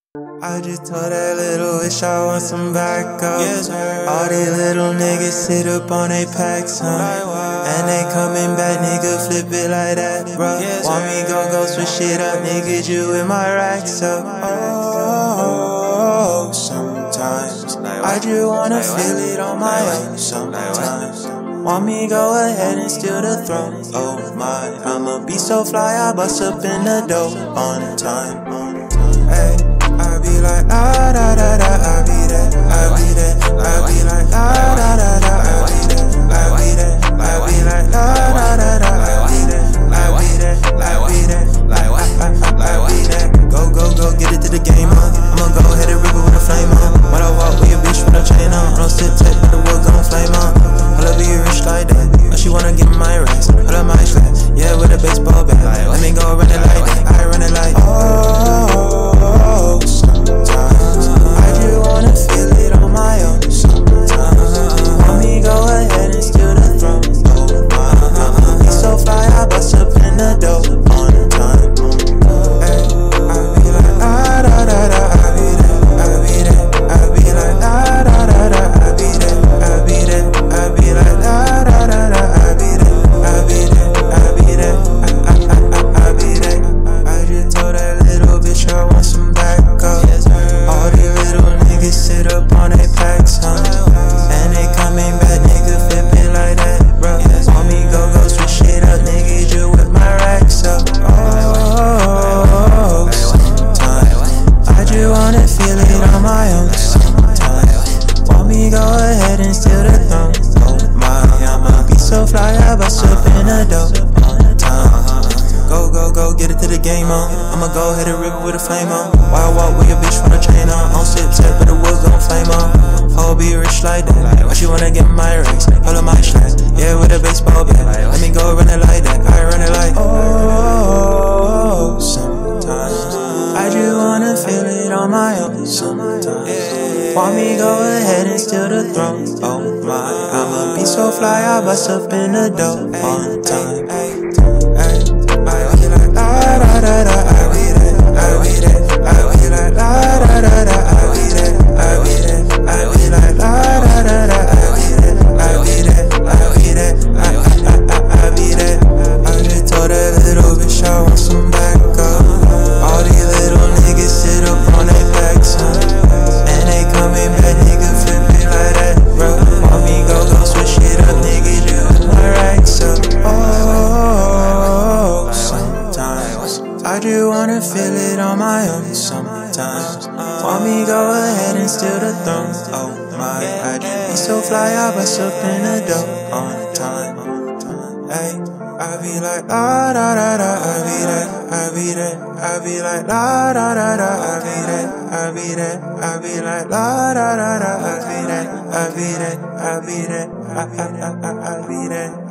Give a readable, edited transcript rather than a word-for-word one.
I just told that little bitch I want some backup. All these little niggas sit up on they packs, and they coming back, nigga, flip it like that, bruh. Want me go switch it up, nigga, you with my racks up. Oh, sometimes I just wanna feel it on my own. Sometimes want me go ahead and steal the throne. Oh my, I'ma be so fly, I bust up in the dough on time. Hey, I be like la da da da, I be that, I be that, I be like la da da da, I be that, I be that, I be like la da da da, I be that, I be that, I be that, I be that. Go, get it to the game on. I'ma go ahead and rip it with a flame on. When I walk with your bitch with a chain on, don't sit tight, but the wood gon' flame on. I'll be rich like that. Oh, she wanna get my racks, I love my flat. Yeah, with a baseball bat. Let me go run it like that. I run it like oh, sometimes I just wanna feel it on my own. Sometimes want me go ahead and steal the throne. Oh my, I'ma be so fly, I bust up in the dough on time. Hey, I be like la da da da, I be that, I be that, I be like la da da da, I be that, I be that, I be like la da da da, I be that, I be that, I be that, I be that. I just told that little bitch I want some backup. All these little niggas sit up on they packs, and they coming back, nigga, flip it like that, bro. Want me go switch it up, nigga, you with my racks up. Oh, sometimes I just wanna feel it on my own. Sometimes want me go ahead and steal the throne. Oh my, I'ma be so fly, I bust up in the dough on time. Go, get it to the game on. I'ma go ahead and rip it with a flame on. Why I walk with your bitch from a chain on? On sit tight, but the wood gon' flame on. Oh, be rich like that. Why she wanna get my racks? All of my slacks. Yeah, with a baseball bat. Let me go run it like that. I run it like oh, sometimes I just wanna feel it on my own. Sometimes want me go ahead and steal the throne. Oh my, I'ma be so fly, I bust up in the dough on time. I be like la da da da, I be that, I be that, I be like la da da da, I be that, I be that, I be like la da da da, I be that, I be that, I be that, I be that. I just told that little bitch I want some backup. All these little niggas sit up on their backs, and they coming back, nigga, flip it like that, bro. Want me go switch it up, nigga, you my racks up. Oh, sometimes I just wanna feel it on my own. Sometimes want me go ahead and steal the throne. Oh my, I just be so fly, I bust up in the dough on time. Hey, I be like la da da da, I be that, I be that, I be like la da da da, I be that, I be that, I be like la da da da, I be that, I be that, I be that, I be that.